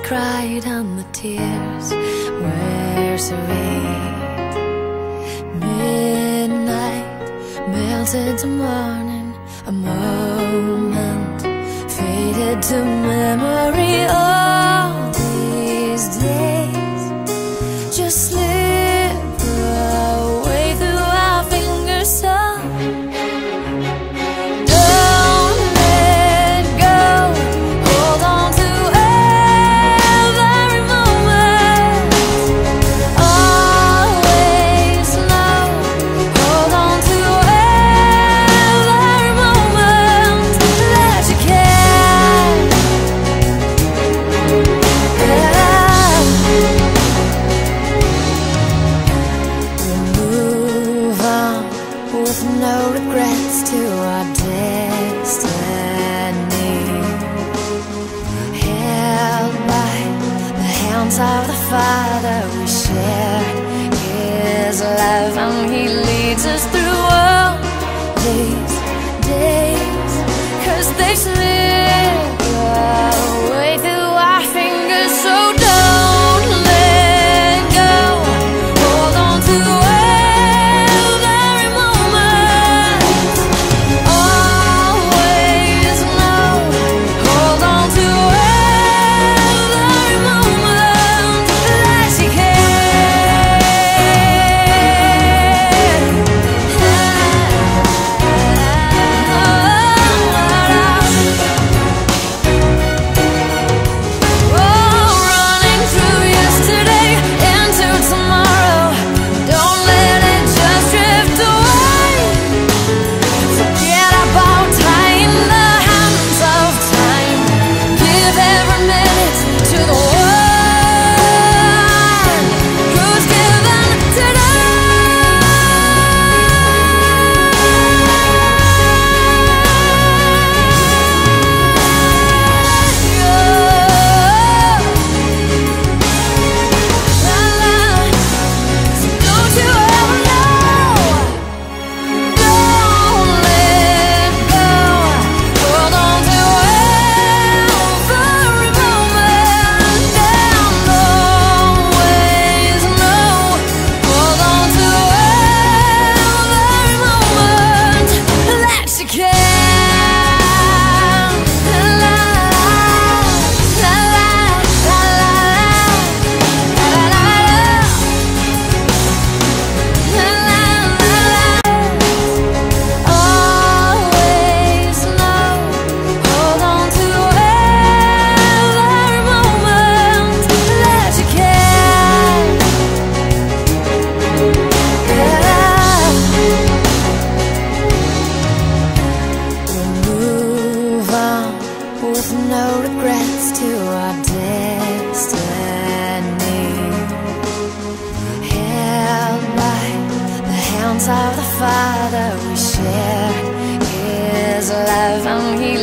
cried and the tears were sweet. Midnight melted to morning, a moment faded to memory. All these days just slip away through our fingers. So no regrets to our destiny, held by the hands of the Father. We share His love and He leads us through all these days, 'cause they slip away through our fingers. So don't let go, hold on to with no regrets to our destiny, held by the hands of the Father. We share His love and He